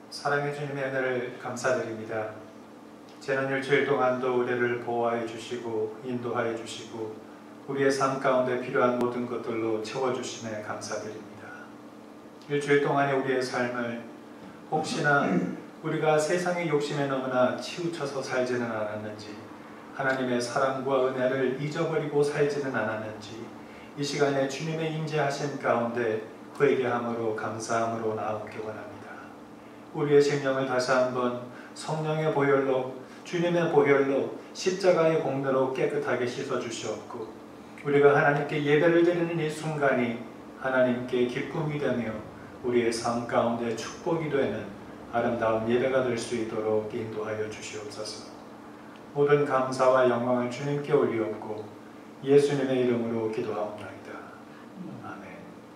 사랑해 주님의 은혜를 감사드립니다. 지난 일주일 동안도 우리를 보호하여 주시고 인도하여 주시고 우리의 삶 가운데 필요한 모든 것들로 채워주심에 감사드립니다. 일주일 동안의 우리의 삶을 혹시나 우리가 세상의 욕심에 너무나 치우쳐서 살지는 않았는지, 하나님의 사랑과 은혜를 잊어버리고 살지는 않았는지, 이 시간에 주님의 임재하심 가운데 회개함으로 감사함으로 나오기 원합니다. 우리의 심령을 다시 한번 성령의 보혈로, 주님의 보혈로, 십자가의 공로로 깨끗하게 씻어주시옵고, 우리가 하나님께 예배를 드리는 이 순간이 하나님께 기쁨이 되며 우리의 삶 가운데 축복이 되는 아름다운 예배가 될 수 있도록 인도하여 주시옵소서. 모든 감사와 영광을 주님께 올리옵고 예수님의 이름으로 기도하옵나이다. 아멘.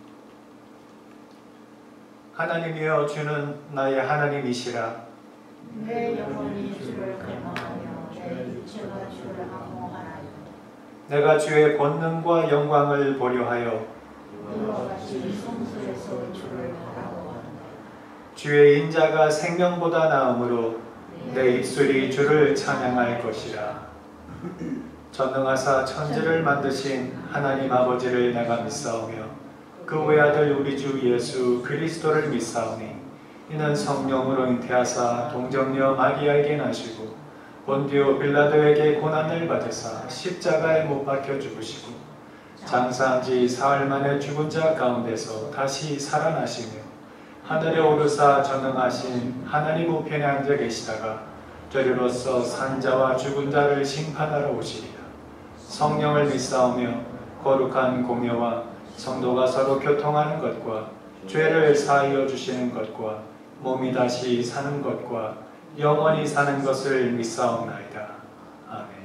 하나님이여, 주는 나의 하나님이시라. 내 영혼이 주를 갈망하며 내 육체가 주를 항모하나이다. 내가 주의 권능과 영광을 보려 하여 이와 같이 성소에서 주를 바라보았다. 주의 인자가 생명보다 나음으로 내 입술이 주를 찬양할 것이라. 전능하사 천지를 만드신 하나님 아버지를 내가 믿사오며 그 외아들 우리 주 예수 그리스도를 믿사오니 이는 성령으로 잉태하사 동정녀 마리아에게 나시고 본디오 빌라도에게 고난을 받으사 십자가에 못 박혀 죽으시고 장사한 지 사흘 만에 죽은 자 가운데서 다시 살아나시며 하늘에 오르사 전능하신 하나님 우편에 앉아 계시다가 저리로서 산자와 죽은 자를 심판하러 오시리라. 성령을 믿사오며 거룩한 공예와 성도가 서로 교통하는 것과 죄를 사하여 주시는 것과 몸이 다시 사는 것과 영원히 사는 것을 믿사옵나이다. 아멘.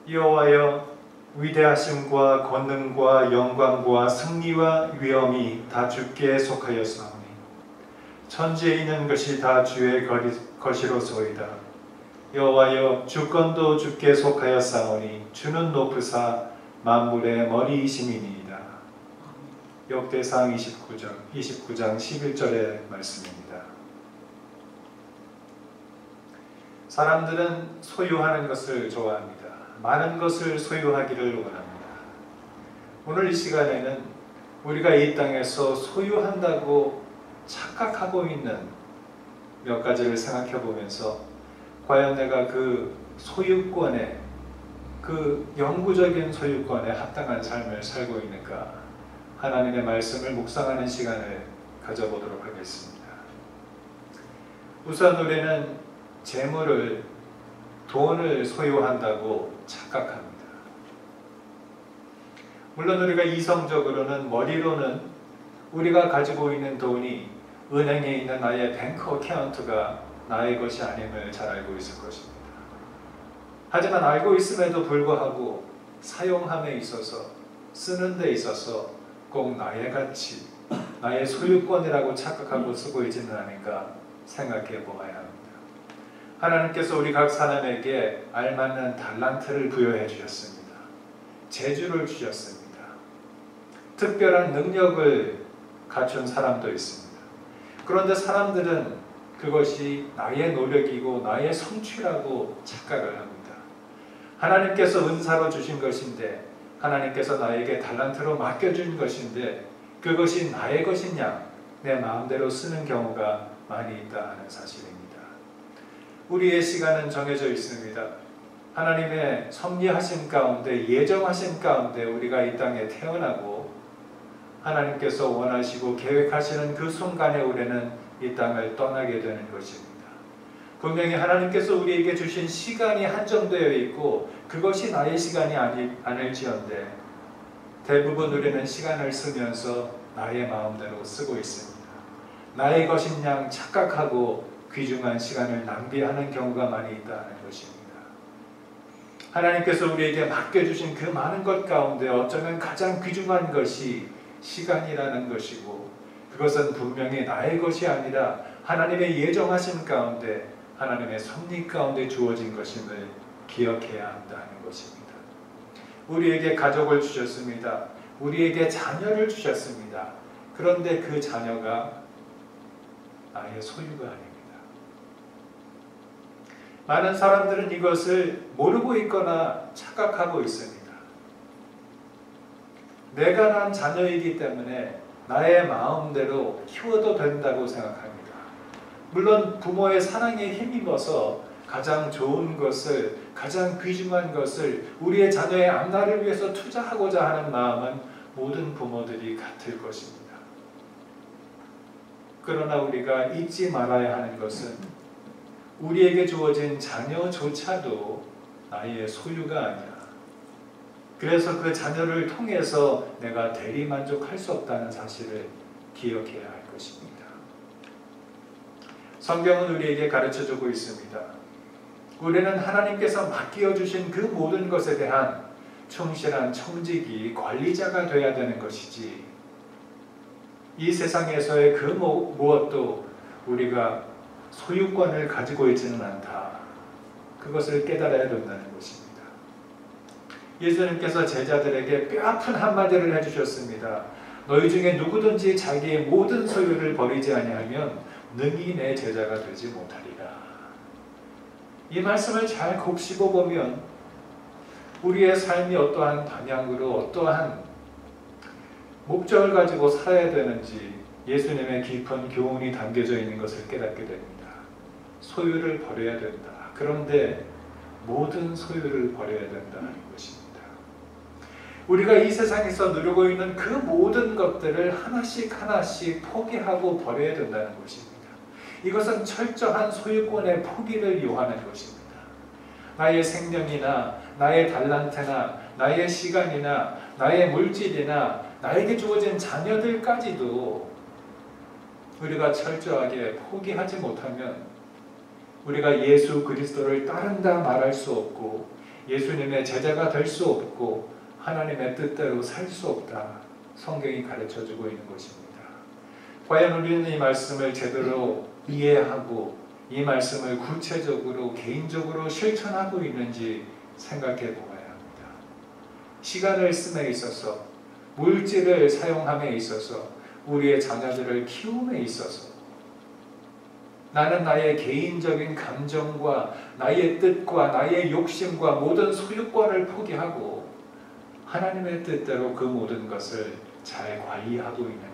여호와여, 위대하심과 권능과 영광과 승리와 위엄이 다 주께 속하였사오니 천지에 있는 것이 다 주의 것이로소이다. 여호와여, 주권도 주께 속하였사오니 주는 높으사 만물의 머리이심이니이다. 역대상 29장 11절의 말씀입니다. 사람들은 소유하는 것을 좋아합니다. 많은 것을 소유하기를 원합니다. 오늘 이 시간에는 우리가 이 땅에서 소유한다고 착각하고 있는 몇 가지를 생각해 보면서 과연 내가 그 소유권에, 그 영구적인 소유권에 합당한 삶을 살고 있는가, 하나님의 말씀을 묵상하는 시간을 가져보도록 하겠습니다. 우선 우리는 재물을, 돈을 소유한다고 착각합니다. 물론 우리가 이성적으로는, 머리로는 우리가 가지고 있는 돈이 은행에 있는 나의 뱅크 어카운트가 나의 것이 아님을 잘 알고 있을 것입니다. 하지만 알고 있음에도 불구하고 사용함에 있어서, 쓰는 데 있어서 꼭 나의 가치, 나의 소유권이라고 착각하고 쓰고 있지는 않은가 생각해 보아야 합니다. 하나님께서 우리 각 사람에게 알맞는 달란트를 부여해 주셨습니다. 재주를 주셨습니다. 특별한 능력을 갖춘 사람도 있습니다. 그런데 사람들은 그것이 나의 노력이고 나의 성취라고 착각을 합니다. 하나님께서 은사로 주신 것인데, 하나님께서 나에게 달란트로 맡겨준 것인데 그것이 나의 것이냐, 내 마음대로 쓰는 경우가 많이 있다는 사실입니다. 우리의 시간은 정해져 있습니다. 하나님의 섭리하신 가운데, 예정하신 가운데 우리가 이 땅에 태어나고 하나님께서 원하시고 계획하시는 그 순간에 우리는 이 땅을 떠나게 되는 것입니다. 분명히 하나님께서 우리에게 주신 시간이 한정되어 있고 그것이 나의 시간이 아닐지언데 대부분 우리는 시간을 쓰면서 나의 마음대로 쓰고 있습니다. 나의 것인 양 착각하고 귀중한 시간을 낭비하는 경우가 많이 있다는 것입니다. 하나님께서 우리에게 맡겨주신 그 많은 것 가운데 어쩌면 가장 귀중한 것이 시간이라는 것이고, 그것은 분명히 나의 것이 아니라 하나님의 예정하신 가운데, 하나님의 섭리 가운데 주어진 것임을 기억해야 한다는 것입니다. 우리에게 가족을 주셨습니다. 우리에게 자녀를 주셨습니다. 그런데 그 자녀가 나의 소유가 아닙니다. 많은 사람들은 이것을 모르고 있거나 착각하고 있습니다. 내가 난 자녀이기 때문에 나의 마음대로 키워도 된다고 생각합니다. 물론 부모의 사랑에 힘입어서 가장 좋은 것을, 가장 귀중한 것을 우리의 자녀의 앞날을 위해서 투자하고자 하는 마음은 모든 부모들이 같을 것입니다. 그러나 우리가 잊지 말아야 하는 것은 우리에게 주어진 자녀조차도 나의 소유가 아니라, 그래서 그 자녀를 통해서 내가 대리만족할 수 없다는 사실을 기억해야 할 것입니다. 성경은 우리에게 가르쳐주고 있습니다. 우리는 하나님께서 맡겨주신 그 모든 것에 대한 충실한 청지기, 관리자가 되어야 되는 것이지, 이 세상에서의 그 무엇도 우리가 소유권을 가지고 있지는 않다. 그것을 깨달아야 된다는 것입니다. 예수님께서 제자들에게 뼈아픈 한마디를 해주셨습니다. 너희 중에 누구든지 자기의 모든 소유를 버리지 아니하면 능히 내 제자가 되지 못하리라. 이 말씀을 잘 곱씹어 보면 우리의 삶이 어떠한 방향으로, 어떠한 목적을 가지고 살아야 되는지 예수님의 깊은 교훈이 담겨져 있는 것을 깨닫게 됩니다. 소유를 버려야 된다. 그런데 모든 소유를 버려야 된다는 것입니다. 우리가 이 세상에서 누리고 있는 그 모든 것들을 하나씩 하나씩 포기하고 버려야 된다는 것입니다. 이것은 철저한 소유권의 포기를 요하는 것입니다. 나의 생명이나 나의 달란트나 나의 시간이나 나의 물질이나 나에게 주어진 자녀들까지도 우리가 철저하게 포기하지 못하면 우리가 예수 그리스도를 따른다 말할 수 없고, 예수님의 제자가 될 수 없고 하나님의 뜻대로 살 수 없다. 성경이 가르쳐주고 있는 것입니다. 과연 우리는 이 말씀을 제대로 이해하고 이 말씀을 구체적으로 개인적으로 실천하고 있는지 생각해 보아야 합니다. 시간을 씀에 있어서, 물질을 사용함에 있어서, 우리의 자녀들을 키움에 있어서 나는 나의 개인적인 감정과 나의 뜻과 나의 욕심과 모든 소유권을 포기하고 하나님의 뜻대로 그 모든 것을 잘 관리하고 있는가?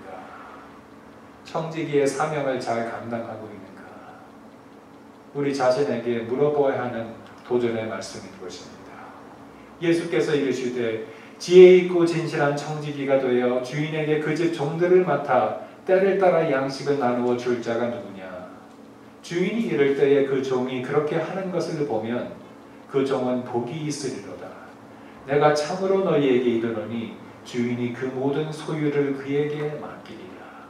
청지기의 사명을 잘 감당하고 있는가? 우리 자신에게 물어보아야 하는 도전의 말씀인 것입니다. 예수께서 이르시되 지혜 있고 진실한 청지기가 되어 주인에게 그 집 종들을 맡아 때를 따라 양식을 나누어 줄 자가 누구냐? 주인이 이를 때에 그 종이 그렇게 하는 것을 보면 그 종은 복이 있으리로다. 내가 참으로 너희에게 이르노니 주인이 그 모든 소유를 그에게 맡기리라.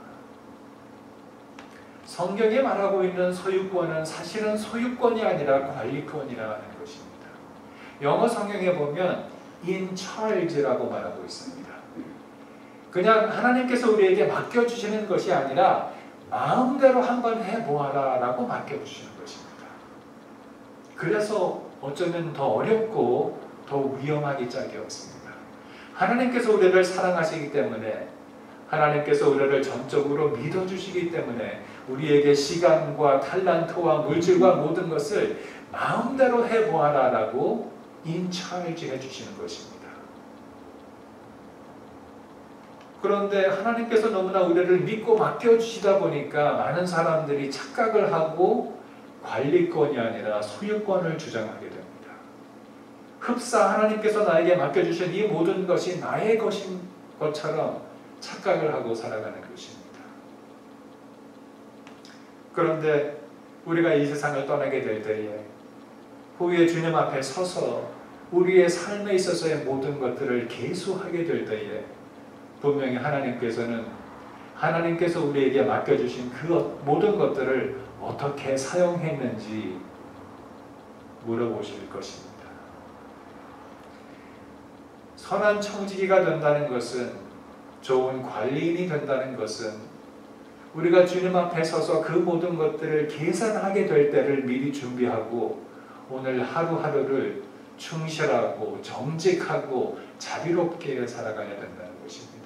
성경에 말하고 있는 소유권은 사실은 소유권이 아니라 관리권이라 하는 것입니다. 영어 성경에 보면 in charge라고 말하고 있습니다. 그냥 하나님께서 우리에게 맡겨주시는 것이 아니라 마음대로 한번 해보아라 라고 맡겨주시는 것입니다. 그래서 어쩌면 더 어렵고 더 위험하기 짝이 없습니다. 하나님께서 우리를 사랑하시기 때문에, 하나님께서 우리를 전적으로 믿어주시기 때문에 우리에게 시간과 탤런트와 물질과 모든 것을 마음대로 해보아라 라고 인차일지 해주시는 것입니다. 그런데 하나님께서 너무나 우리를 믿고 맡겨주시다 보니까 많은 사람들이 착각을 하고 관리권이 아니라 소유권을 주장하게 됩니다. 흡사 하나님께서 나에게 맡겨주신 이 모든 것이 나의 것인 것처럼 착각을 하고 살아가는 것입니다. 그런데 우리가 이 세상을 떠나게 될 때에 후에 주님 앞에 서서 우리의 삶에 있어서의 모든 것들을 계수하게 될 때에 분명히 하나님께서 우리에게 맡겨주신 그 모든 것들을 어떻게 사용했는지 물어보실 것입니다. 선한 청지기가 된다는 것은, 좋은 관리인이 된다는 것은 우리가 주님 앞에 서서 그 모든 것들을 계산하게 될 때를 미리 준비하고 오늘 하루하루를 충실하고 정직하고 자비롭게 살아가야 된다는 것입니다.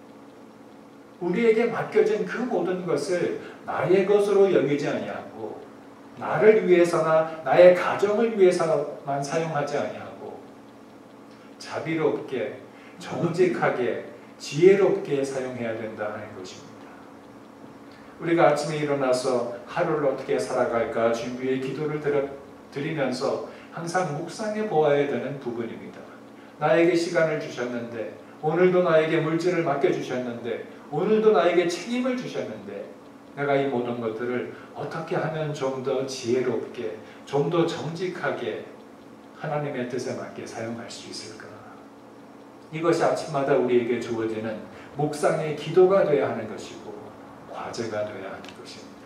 우리에게 맡겨진 그 모든 것을 나의 것으로 여기지 아니하고 나를 위해서나 나의 가정을 위해서만 사용하지 아니하고 자비롭게 정직하게 지혜롭게 사용해야 된다는 것입니다. 우리가 아침에 일어나서 하루를 어떻게 살아갈까 준비의 기도를 드리면서 항상 묵상해 보아야 되는 부분입니다. 나에게 시간을 주셨는데, 오늘도 나에게 물질을 맡겨주셨는데, 오늘도 나에게 책임을 주셨는데 내가 이 모든 것들을 어떻게 하면 좀 더 지혜롭게, 좀 더 정직하게 하나님의 뜻에 맞게 사용할 수 있을까? 이것이 아침마다 우리에게 주어지는 묵상의 기도가 되어야 하는 것이고 과제가 되어야 하는 것입니다.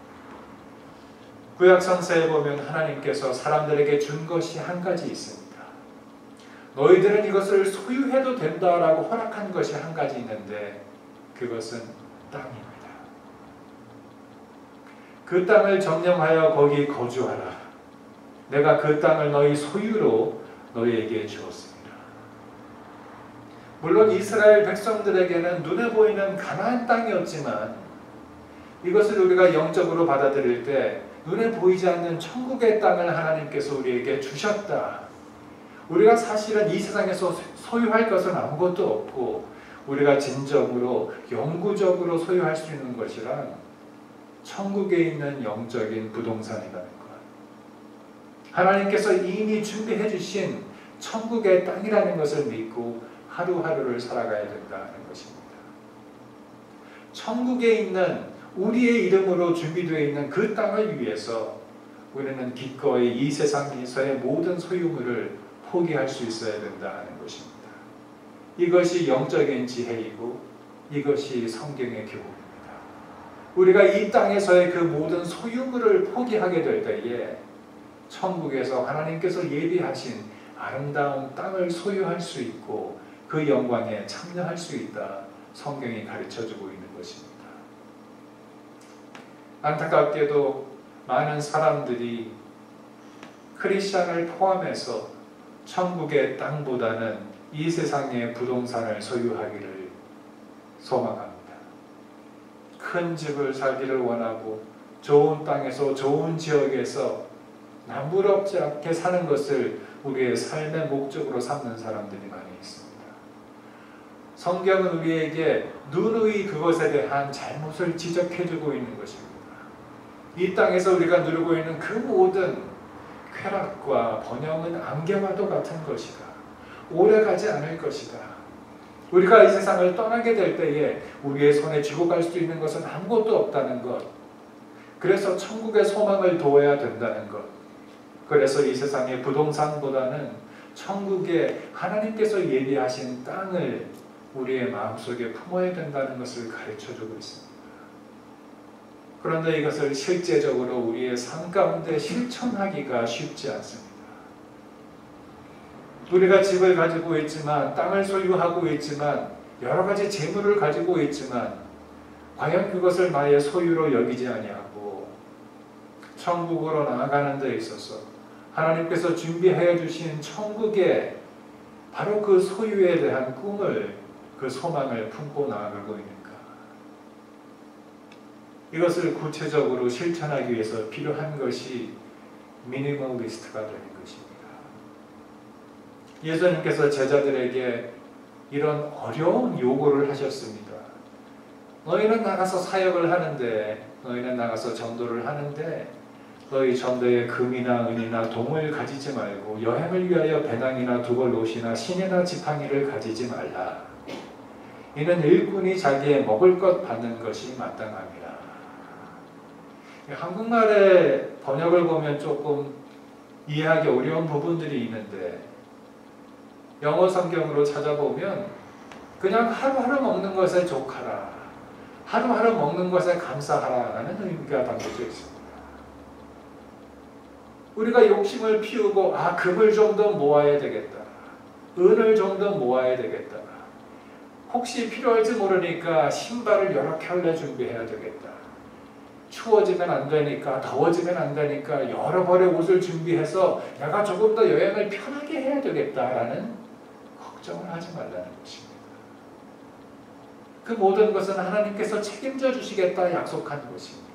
구약 성서에 보면 하나님께서 사람들에게 준 것이 한 가지 있습니다. 너희들은 이것을 소유해도 된다라고 허락한 것이 한 가지 있는데 그것은 땅입니다. 그 땅을 점령하여 거기 거주하라. 내가 그 땅을 너희 소유로 너희에게 주었습니다. 물론 이스라엘 백성들에게는 눈에 보이는 가나안 땅이었지만 이것을 우리가 영적으로 받아들일 때 눈에 보이지 않는 천국의 땅을 하나님께서 우리에게 주셨다. 우리가 사실은 이 세상에서 소유할 것은 아무것도 없고 우리가 진정으로 영구적으로 소유할 수 있는 것이란 천국에 있는 영적인 부동산이라는 것. 하나님께서 이미 준비해 주신 천국의 땅이라는 것을 믿고 하루하루를 살아가야 된다는 것입니다. 천국에 있는 우리의 이름으로 준비되어 있는 그 땅을 위해서 우리는 기꺼이 이 세상에서의 모든 소유물을 포기할 수 있어야 된다는 것입니다. 이것이 영적인 지혜이고 이것이 성경의 교훈입니다. 우리가 이 땅에서의 그 모든 소유물을 포기하게 될 때에 천국에서 하나님께서 예비하신 아름다운 땅을 소유할 수 있고 그 영광에 참여할 수 있다. 성경이 가르쳐주고 있는 것입니다. 안타깝게도 많은 사람들이 크리스천을 포함해서 천국의 땅보다는 이 세상의 부동산을 소유하기를 소망합니다. 큰 집을 살기를 원하고 좋은 땅에서 좋은 지역에서 남부럽지 않게 사는 것을 우리의 삶의 목적으로 삼는 사람들이 많이 있습니다. 성경은 우리에게 누누이 그것에 대한 잘못을 지적해주고 있는 것입니다. 이 땅에서 우리가 누리고 있는 그 모든 쾌락과 번영은 안개와도 같은 것이다. 오래가지 않을 것이다. 우리가 이 세상을 떠나게 될 때에 우리의 손에 쥐고 갈 수 있는 것은 아무것도 없다는 것. 그래서 천국의 소망을 둬야 된다는 것. 그래서 이 세상의 부동산보다는 천국에 하나님께서 예비하신 땅을 우리의 마음속에 품어야 된다는 것을 가르쳐주고 있습니다. 그런데 이것을 실제적으로 우리의 삶 가운데 실천하기가 쉽지 않습니다. 우리가 집을 가지고 있지만, 땅을 소유하고 있지만, 여러 가지 재물을 가지고 있지만 과연 그것을 나의 소유로 여기지 아니하고 천국으로 나아가는 데 있어서 하나님께서 준비해 주신 천국에 바로 그 소유에 대한 꿈을, 그 소망을 품고 나아가고 있는가? 이것을 구체적으로 실천하기 위해서 필요한 것이 미니멀리스트가 되는 것입니다. 예수님께서 제자들에게 이런 어려운 요구를 하셨습니다. 너희는 나가서 사역을 하는데, 너희는 나가서 전도를 하는데 너희 전도에 금이나 은이나 동을 가지지 말고 여행을 위하여 배낭이나 두벌 옷이나 신이나 지팡이를 가지지 말라. 이는 일꾼이 자기의 먹을 것 받는 것이 마땅함이라. 한국말의 번역을 보면 조금 이해하기 어려운 부분들이 있는데 영어 성경으로 찾아보면 그냥 하루하루 먹는 것에 족하라, 하루하루 먹는 것에 감사하라 라는 의미가 담겨져 있습니다. 우리가 욕심을 피우고 금을 좀 더 모아야 되겠다, 은을 좀 더 모아야 되겠다, 혹시 필요할지 모르니까 신발을 여러 켤레 준비해야 되겠다, 추워지면 안 되니까, 더워지면 안 되니까 여러 벌의 옷을 준비해서 내가 조금 더 여행을 편하게 해야 되겠다라는 걱정을 하지 말라는 것입니다. 그 모든 것은 하나님께서 책임져 주시겠다 약속한 것입니다.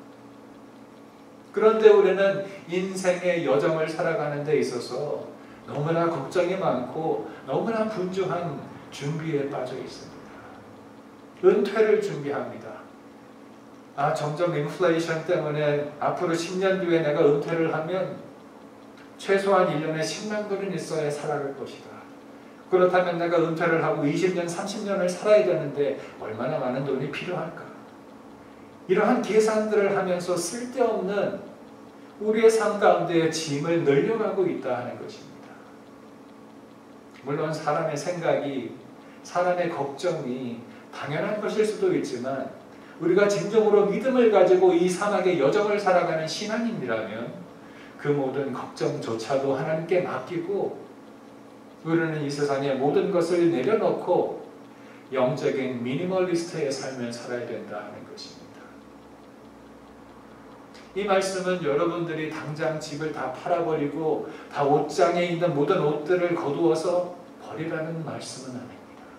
그런데 우리는 인생의 여정을 살아가는 데 있어서 너무나 걱정이 많고 너무나 분주한 준비에 빠져 있습니다. 은퇴를 준비합니다. 점점 인플레이션 때문에 앞으로 10년 뒤에 내가 은퇴를 하면 최소한 1년에 10만 불은 있어야 살아갈 것이다. 그렇다면 내가 은퇴를 하고 20년, 30년을 살아야 되는데 얼마나 많은 돈이 필요할까? 이러한 계산들을 하면서 쓸데없는 우리의 삶 가운데 짐을 늘려가고 있다 하는 것입니다. 물론 사람의 생각이, 사람의 걱정이 당연한 것일 수도 있지만 우리가 진정으로 믿음을 가지고 이 사막의 여정을 살아가는 신앙인이라면 그 모든 걱정조차도 하나님께 맡기고 우리는 이 세상의 모든 것을 내려놓고 영적인 미니멀리스트의 삶을 살아야 된다 하는 것입니다. 이 말씀은 여러분들이 당장 집을 다 팔아버리고 다 옷장에 있는 모든 옷들을 거두어서 버리라는 말씀은 아닙니다.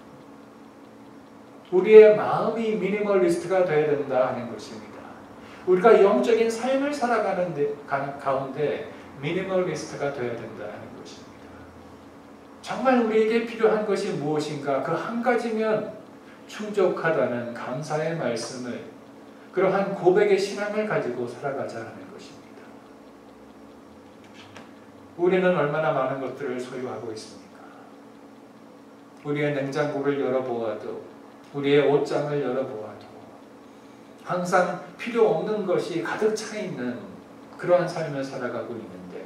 우리의 마음이 미니멀리스트가 되어야 된다 하는 것입니다. 우리가 영적인 삶을 살아가는 가운데 미니멀리스트가 되어야 된다 하는 것입니다. 정말 우리에게 필요한 것이 무엇인가, 그 한 가지면 충족하다는 감사의 말씀을, 그러한 고백의 신앙을 가지고 살아가자 하는 것입니다. 우리는 얼마나 많은 것들을 소유하고 있습니까? 우리의 냉장고를 열어보아도, 우리의 옷장을 열어보아도 항상 필요 없는 것이 가득 차 있는 그러한 삶을 살아가고 있는데,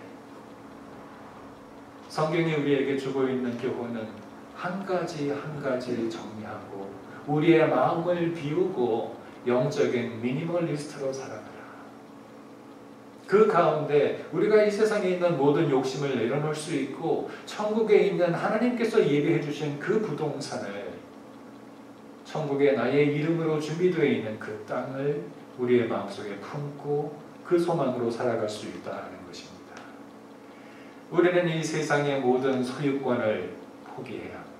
성경이 우리에게 주고 있는 교훈은 한 가지 한 가지 정리하고 우리의 마음을 비우고 영적인 미니멀리스트로 살아가라. 그 가운데 우리가 이 세상에 있는 모든 욕심을 내려놓을 수 있고 천국에 있는 하나님께서 예비해 주신 그 부동산을, 천국에 나의 이름으로 준비되어 있는 그 땅을 우리의 마음속에 품고 그 소망으로 살아갈 수 있다는 것입니다. 우리는 이 세상의 모든 소유권을 포기해야 합니다.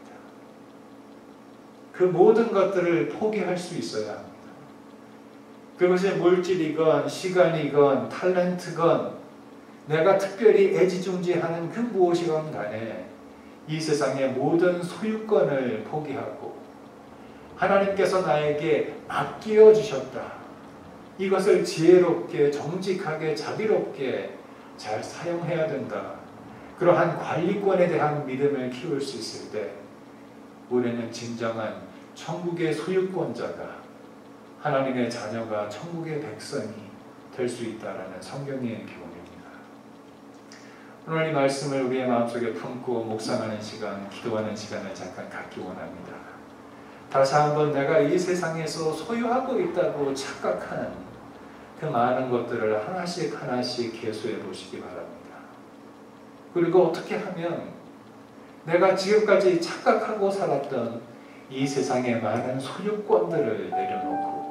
그 모든 것들을 포기할 수 있어야 합니다. 그것이 물질이건 시간이건 탤런트건 내가 특별히 애지중지하는 그 무엇이건 간에 이 세상의 모든 소유권을 포기하고 하나님께서 나에게 맡겨 주셨다. 이것을 지혜롭게 정직하게 자비롭게 잘 사용해야 된다. 그러한 관리권에 대한 믿음을 키울 수 있을 때 우리는 진정한 천국의 소유권자가, 하나님의 자녀가, 천국의 백성이 될 수 있다라는 성경의 교훈입니다. 오늘 이 말씀을 우리의 마음속에 품고 묵상하는 시간, 기도하는 시간을 잠깐 갖기 원합니다. 다시 한번 내가 이 세상에서 소유하고 있다고 착각하는 그 많은 것들을 하나씩 하나씩 계수해 보시기 바랍니다. 그리고 어떻게 하면 내가 지금까지 착각하고 살았던 이 세상의 많은 소유권들을 내려놓고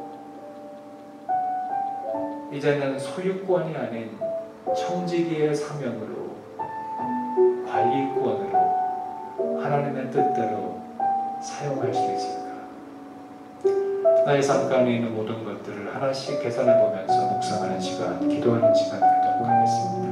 이제는 소유권이 아닌 청지기의 사명으로, 관리권으로 하나님의 뜻대로 사용할 수 있을까? 나의 삶 가운데 있는 모든 것들을 하나씩 계산해 보면서 묵상하는 시간, 기도하는 시간 갖도록 하겠습니다.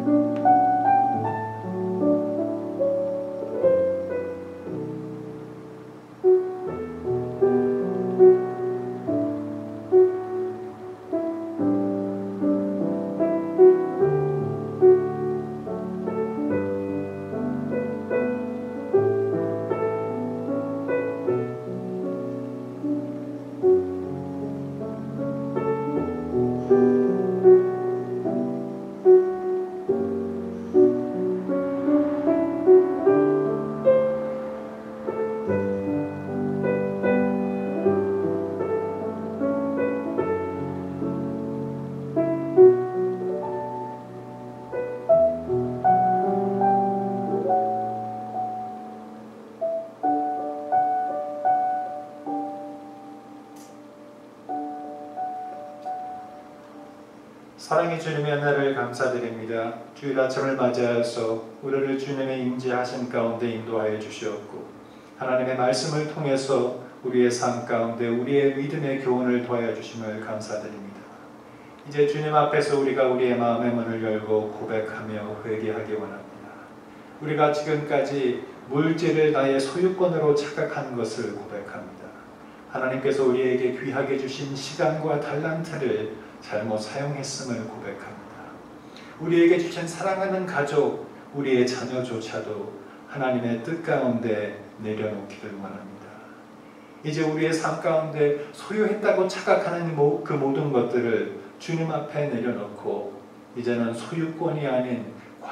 사랑의 주님의 은혜를 감사드립니다. 주일 아침을 맞이하여서 우리를 주님의 임재하신 가운데 인도하여 주시었고 하나님의 말씀을 통해서 우리의 삶 가운데 우리의 믿음의 교훈을 더하여 주심을 감사드립니다. 이제 주님 앞에서 우리가 우리의 마음의 문을 열고 고백하며 회개하기 원합니다. 우리가 지금까지 물질을 나의 소유권으로 착각한 것을 고백합니다. 하나님께서 우리에게 귀하게 주신 시간과 달란트를 잘못 사용했음을 고백합니다. 우리에게 주신 사랑하는 가족, 우리의 자녀조차도 하나님의 뜻 가운데 내려놓기를 원합니다. 이제 우리의 삶 가운데 소유했다고 착각하는 그 모든 것들을 주님 앞에 내려놓고 이제는 소유권이 아닌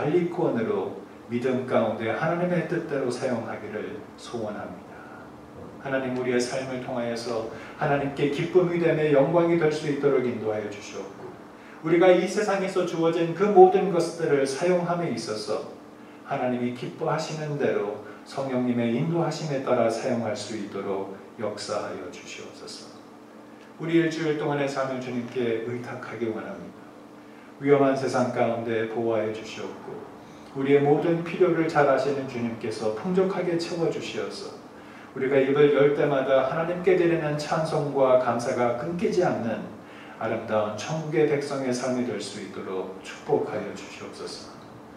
관리권으로 믿음 가운데 하나님의 뜻대로 사용하기를 소원합니다. 하나님, 우리의 삶을 통하여서 하나님께 기쁨이 되며 영광이 될 수 있도록 인도하여 주시옵고 우리가 이 세상에서 주어진 그 모든 것들을 사용함에 있어서 하나님이 기뻐하시는 대로 성령님의 인도하심에 따라 사용할 수 있도록 역사하여 주시옵소서. 우리 일주일 동안의 삶을 주님께 의탁하기 원합니다. 위험한 세상 가운데 보호하여 주시옵고 우리의 모든 필요를 잘 아시는 주님께서 풍족하게 채워주시어서 우리가 입을 열 때마다 하나님께 드리는 찬송과 감사가 끊기지 않는 아름다운 천국의 백성의 삶이 될 수 있도록 축복하여 주시옵소서.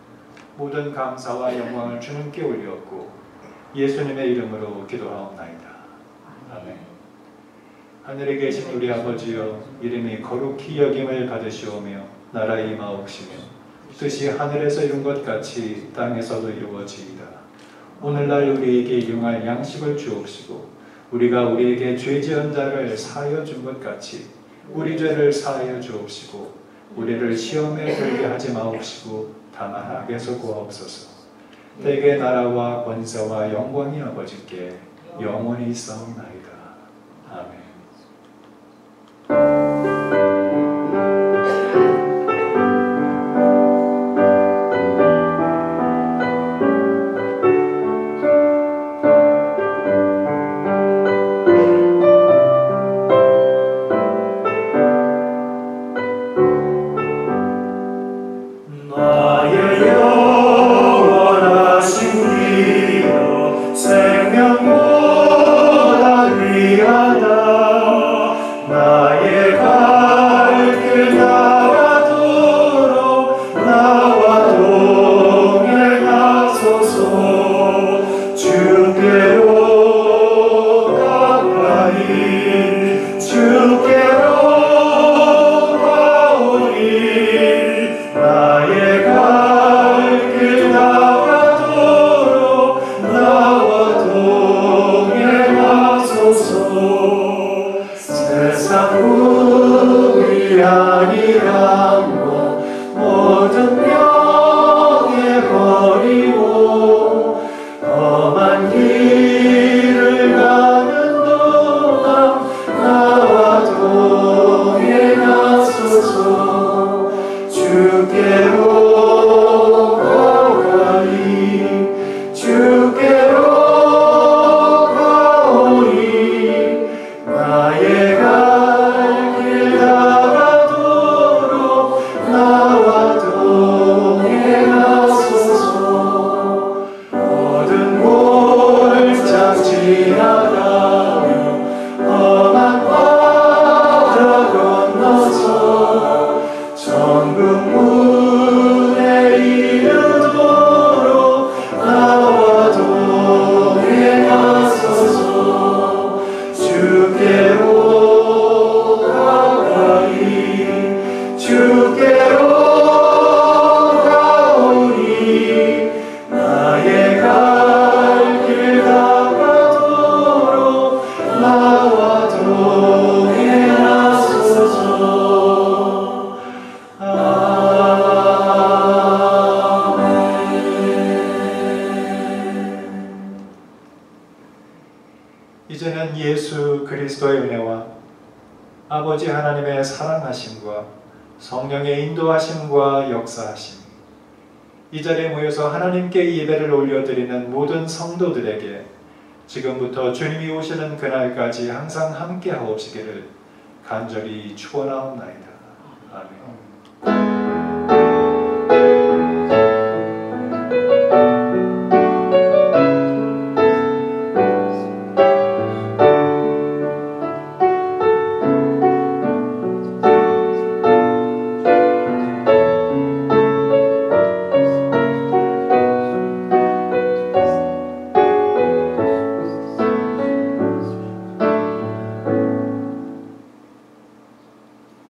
모든 감사와 영광을 주님께 올렸고 예수님의 이름으로 기도하옵나이다. 아멘. 하늘에 계신 우리 아버지여, 이름이 거룩히 여김을 받으시오며 나라에 임하옵시며 뜻이 하늘에서 이룬 것 같이 땅에서도 이루어지이다. 오늘날 우리에게 일용할 양식을 주옵시고 우리가 우리에게 죄 지은 자를 사하여 준 것 같이 우리 죄를 사하여 주옵시고 우리를 시험에 들게 하지 마옵시고 다만 악에서 구하옵소서. 대개 나라와 권세와 영광이 아버지께 영원히 있사옵나이다. 아멘. 나의 영원하신 기도 생명보다 귀하다. 나의 갈 길 나가도록 나와 동행하소서. 주께로 가까이 주께로 가오니 나의 갈 길 나가도록 나와 동행하소서. 세상 꿈이 아니란 것 모든 명예 버리고 험한 길을 가는 동안 나와 동행하소서. 주께로 가까이 주께로 가오니 나의 갈 길 나가도록 나와 동행하소서. 모든 골짝 지나가며 험한 바다 건너서 천국 문에 이르도록 나와 동행하소서. 주께로 가까이 주께로 가오니 나의 갈 길 나가도록 나와 동행하소서. 이제는 예수 그리스도의 은혜와 아버지 하나님의 사랑하심과 성령의 인도하심과 역사하심, 이 자리에 모여서 하나님께 예배를 올려드리는 모든 성도들에게 지금부터 주님이 오시는 그날까지 항상 함께 하옵시기를 간절히 축원하옵나이다. 아멘.